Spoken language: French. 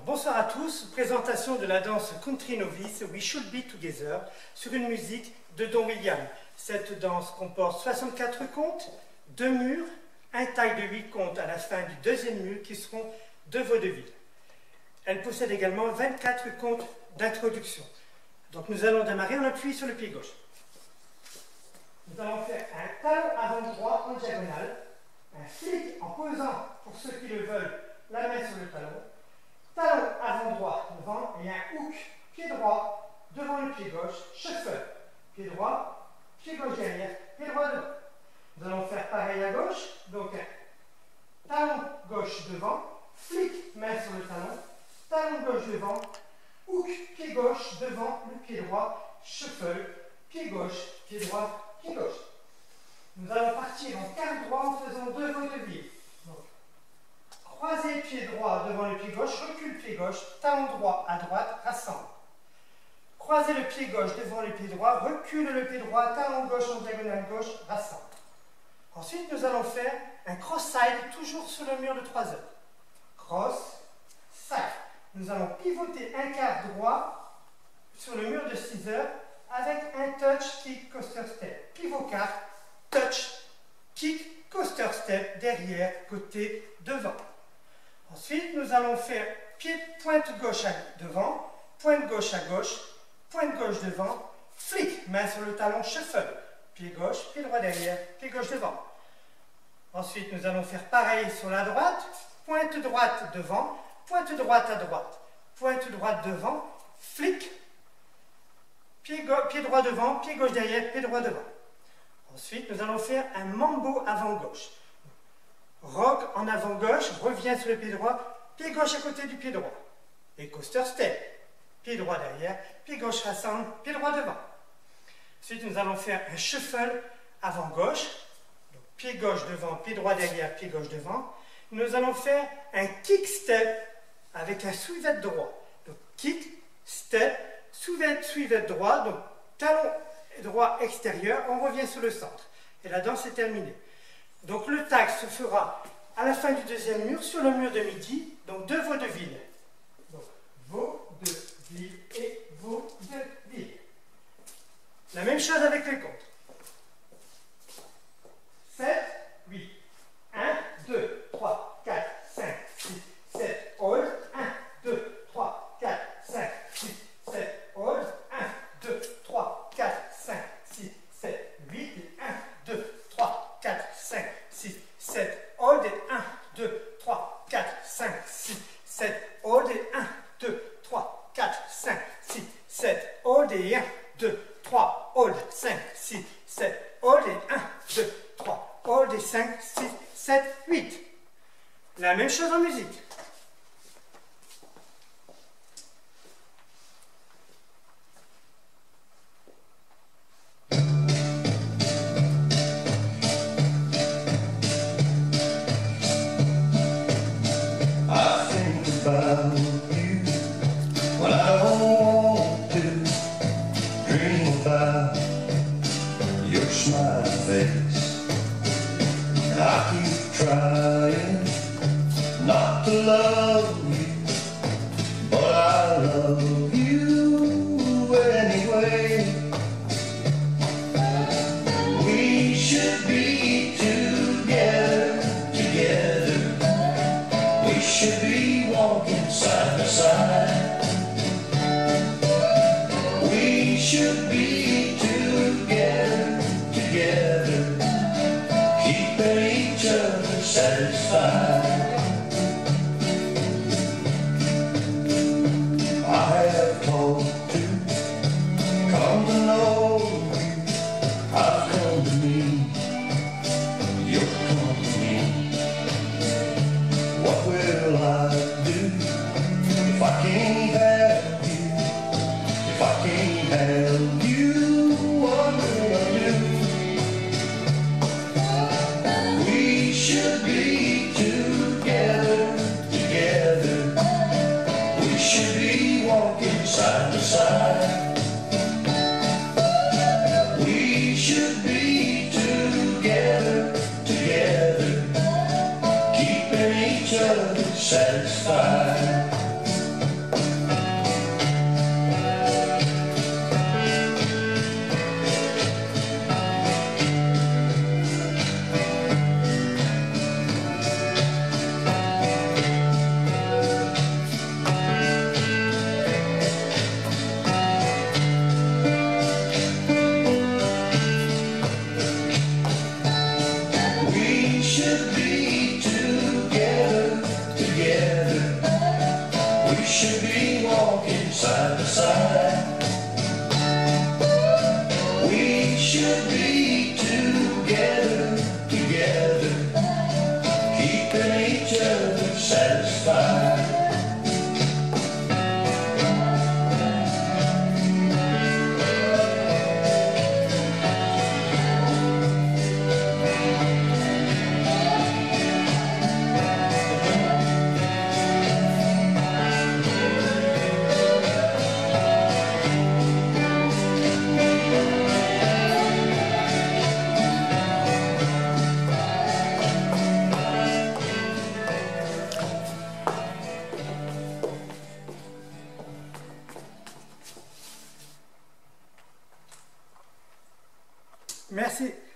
Bonsoir à tous, présentation de la danse Country Novice We Should Be Together sur une musique de Don William. Cette danse comporte 64 contes, 2 murs, un taille de 8 contes à la fin du deuxième mur qui seront 2 vaudevilles. Elle possède également 24 contes d'introduction. Donc nous allons démarrer, on appuie sur le pied gauche. Nous allons faire un talon avant droit en diagonale, un flic en posant, pour ceux qui le veulent, la main sur le talon, talon avant droit devant et un hook pied droit devant le pied gauche, shuffle, pied droit, pied gauche derrière, pied droit devant. Nous allons faire pareil à gauche, donc un talon gauche devant, flic, main sur le talon, talon gauche devant, hook, pied gauche devant le pied droit, shuffle, pied gauche, pied droit, pied gauche. Nous allons partir en quart droit en faisant 2 vaudevilles. Croisez pied droit devant le pied gauche, recule pied gauche, talon droit à droite, rassemble. Croisez le pied gauche devant le pied droit, recule le pied droit, talon gauche en diagonale gauche, rassemble. Ensuite, nous allons faire un cross-side, toujours sur le mur de 3 heures. Cross-side. Nous allons pivoter un quart droit sur le mur de 6 heures avec un touch, kick, coaster, step. Pivot quart, touch, kick, coaster, step, derrière, côté, devant. Ensuite, nous allons faire pointe gauche devant, pointe gauche à gauche, pointe gauche devant, flic, main sur le talon, shuffle, pied gauche, pied droit derrière, pied gauche devant. Ensuite, nous allons faire pareil sur la droite, pointe droite devant, pointe droite à droite, pointe droite devant, flic, pied droit devant, pied gauche derrière, pied droit devant. Ensuite, nous allons faire un mambo avant gauche. Rock en avant gauche, revient sur le pied droit, pied gauche à côté du pied droit. Et coaster step, pied droit derrière, pied gauche rassemble, pied droit devant. Ensuite, nous allons faire un shuffle avant gauche, donc pied gauche devant, pied droit derrière, pied gauche devant. Nous allons faire un kick step avec un suivette droit. Donc kick, step, suivette droit, donc talon droit extérieur, on revient sur le centre. Et la danse est terminée. Donc le tag se fera à la fin du deuxième mur, sur le mur de midi, donc 2 vaudevilles. Donc vaudeville et vaudeville. La même chose avec les comptes. 7, 8, 1, 2, 3, 4, 5, 6, 7, hold, 1, 2, 3, 4, 5, 6, 7, hold, 1, 2, 3, 4, 5, 6, 7, 8, et 1, 2, 3, 4, 5, 6, 7, hold, et 1, 2, 3, 4, 5, 6, 7, hold, et 1, 2, 3, 4, 5, 6, 7, hold, et 1, 2, 3, hold, 5, 6, 7, hold, et 1, 2, 3, hold, et 5, 6, 7, 8. La même chose en musique. Trying not to love you, but I love you anyway. We should be together, together. We should be walking side by side. We should be together, together, keeping each other satisfied. I have told to come to know you. I've come to me, you'll come to me. What will I do if I can't have you? If I can't have you, what will I do? We should be together, together. We should be walking side by side. We should be together, together, keeping each other satisfied. should be walking side by side. We should be together, together, keeping each other satisfied. Merci.